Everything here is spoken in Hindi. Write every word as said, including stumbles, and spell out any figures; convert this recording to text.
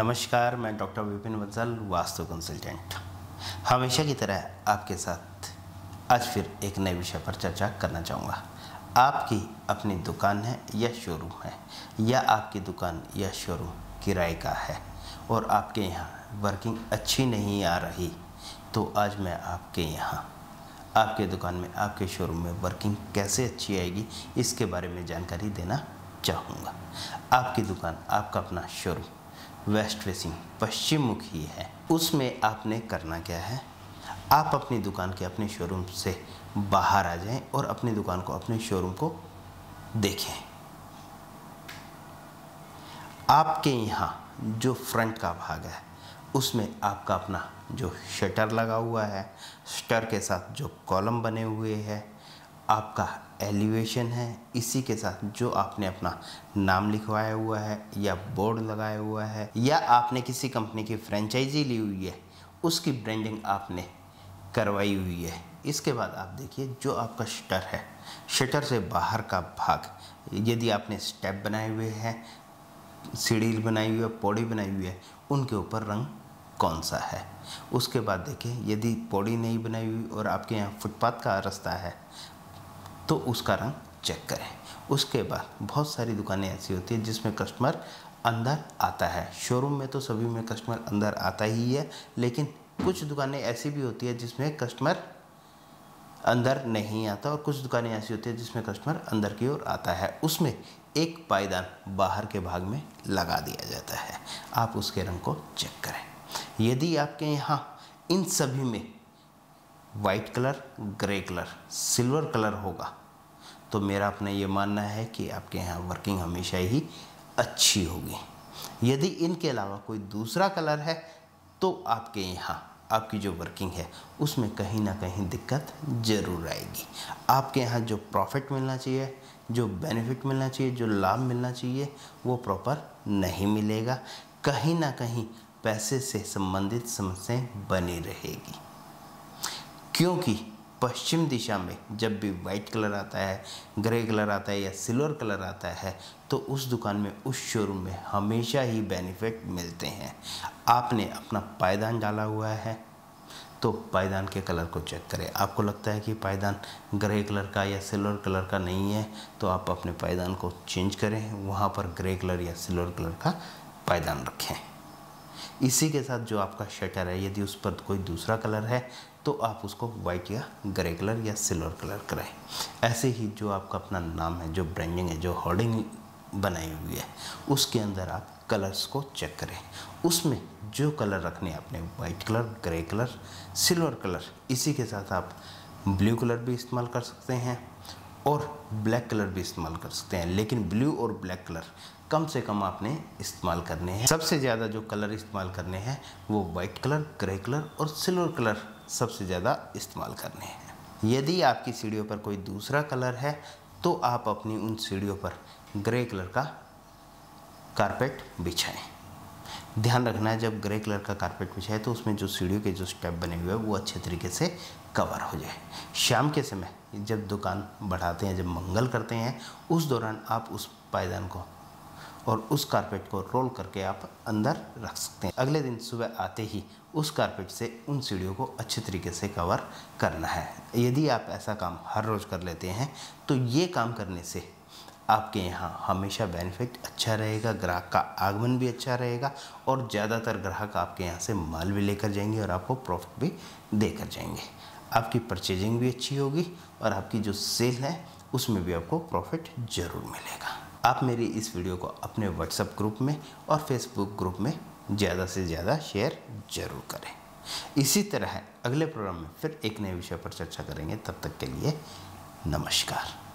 नमस्कार, मैं डॉक्टर विपिन बंसल, वास्तु कंसल्टेंट। हमेशा की तरह आपके साथ आज फिर एक नए विषय पर चर्चा करना चाहूँगा। आपकी अपनी दुकान है या शोरूम है, या आपकी दुकान या शोरूम किराए का है और आपके यहाँ वर्किंग अच्छी नहीं आ रही, तो आज मैं आपके यहाँ आपके दुकान में, आपके शोरूम में वर्किंग कैसे अच्छी आएगी, इसके बारे में जानकारी देना चाहूँगा। आपकी दुकान, आपका अपना शोरूम वेस्ट फेसिंग पश्चिम मुखी है, उसमें आपने करना क्या है, आप अपनी दुकान के अपने शोरूम से बाहर आ जाएं और अपनी दुकान को, अपने शोरूम को देखें। आपके यहाँ जो फ्रंट का भाग है उसमें आपका अपना जो शटर लगा हुआ है, शटर के साथ जो कॉलम बने हुए हैं, आपका एलिवेशन है, इसी के साथ जो आपने अपना नाम लिखवाया हुआ है या बोर्ड लगाया हुआ है, या आपने किसी कंपनी की फ्रेंचाइजी ली हुई है, उसकी ब्रांडिंग आपने करवाई हुई है। इसके बाद आप देखिए जो आपका शटर है, शटर से बाहर का भाग, यदि आपने स्टेप बनाए हुए हैं, सीढ़ी बनाई हुई है, पौड़ी बनाई हुई है, उनके ऊपर रंग कौन सा है। उसके बाद देखिए यदि पौड़ी नहीं बनाई हुई और आपके यहाँ फुटपाथ का रास्ता है तो उसका रंग चेक करें। उसके बाद बहुत सारी दुकानें ऐसी होती हैं जिसमें कस्टमर अंदर आता है, शोरूम में तो सभी में कस्टमर अंदर आता ही है, लेकिन कुछ दुकानें ऐसी भी होती है जिसमें कस्टमर अंदर नहीं आता और कुछ दुकानें ऐसी होती है जिसमें कस्टमर अंदर की ओर आता है। उसमें एक पायदान बाहर के भाग में लगा दिया जाता है, आप उसके रंग को चेक करें। यदि आपके यहाँ इन सभी में white colour, grey colour, silver colour होगा तो मेरा अपना ये मानना है कि आपके यहाँ वर्किंग हमेशा ही अच्छी होगी। यदि इनके अलावा कोई दूसरा कलर है तो आपके यहाँ आपकी जो वर्किंग है उसमें कहीं ना कहीं दिक्कत ज़रूर आएगी। आपके यहाँ जो प्रॉफिट मिलना चाहिए, जो बेनिफिट मिलना चाहिए, जो लाभ मिलना चाहिए, वो प्रॉपर नहीं मिलेगा। कहीं ना कहीं पैसे से संबंधित समस्याएं बनी रहेगी, क्योंकि पश्चिम दिशा में जब भी वाइट कलर आता है, ग्रे कलर आता है या सिल्वर कलर आता है तो उस दुकान में, उस शोरूम में हमेशा ही बेनिफिट मिलते हैं। आपने अपना पायदान डाला हुआ है तो पायदान के कलर को चेक करें। आपको लगता है कि पायदान ग्रे कलर का या सिल्वर कलर का नहीं है तो आप अपने पायदान को चेंज करें, वहाँ पर ग्रे कलर या सिल्वर कलर का पायदान रखें। इसी के साथ जो आपका शटर है, यदि उस पर कोई दूसरा कलर है तो आप उसको वाइट या ग्रे कलर या सिल्वर कलर कराएं। ऐसे ही जो आपका अपना नाम है, जो ब्रांडिंग है, जो होर्डिंग बनाई हुई है, उसके अंदर आप कलर्स को चेक करें। उसमें जो कलर रखने हैं आपने, white colour, grey colour, silver colour, इसी के साथ आप ब्लू कलर भी इस्तेमाल कर सकते हैं और ब्लैक कलर भी इस्तेमाल कर सकते हैं, लेकिन ब्लू और ब्लैक कलर कम से कम आपने इस्तेमाल करने हैं। सबसे ज़्यादा जो कलर इस्तेमाल करने हैं वो वाइट कलर, ग्रे कलर और सिल्वर कलर सबसे ज़्यादा इस्तेमाल करने हैं। यदि आपकी सीढ़ियों पर कोई दूसरा कलर है तो आप अपनी उन सीढ़ियों पर ग्रे कलर का कारपेट बिछाएं। ध्यान रखना है जब ग्रे कलर का कारपेट बिछाएं तो उसमें जो सीढ़ियों के जो स्टेप बने हुए हैं वो अच्छे तरीके से कवर हो जाए। शाम के समय जब दुकान बढ़ाते हैं, जब मंगल करते हैं, उस दौरान आप उस पायदान को और उस कारपेट को रोल करके आप अंदर रख सकते हैं। अगले दिन सुबह आते ही उस कारपेट से उन सीढ़ियों को अच्छे तरीके से कवर करना है। यदि आप ऐसा काम हर रोज़ कर लेते हैं तो ये काम करने से आपके यहाँ हमेशा बेनिफिट अच्छा रहेगा, ग्राहक का आगमन भी अच्छा रहेगा और ज़्यादातर ग्राहक आपके यहाँ से माल भी लेकर जाएंगे और आपको प्रॉफिट भी देकर जाएंगे। आपकी परचेजिंग भी अच्छी होगी और आपकी जो सेल है उसमें भी आपको प्रॉफिट ज़रूर मिलेगा। आप मेरी इस वीडियो को अपने व्हाट्सएप ग्रुप में और फेसबुक ग्रुप में ज़्यादा से ज़्यादा शेयर ज़रूर करें। इसी तरह अगले प्रोग्राम में फिर एक नए विषय पर चर्चा करेंगे। तब तक के लिए नमस्कार।